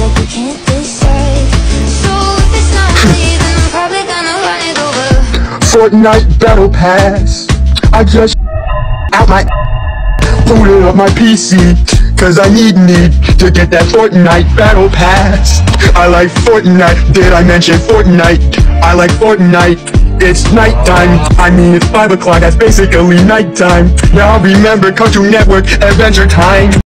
like we can't decide. So if it's not me, then I'm probably gonna run it over. Fortnite Battle Pass. I just out my booted up my PC, cause I need to get that Fortnite Battle Pass. I like Fortnite, did I mention Fortnite? I like Fortnite. It's nighttime, I mean it's 5 o'clock, that's basically nighttime. Now remember Cartoon Network Adventure Time.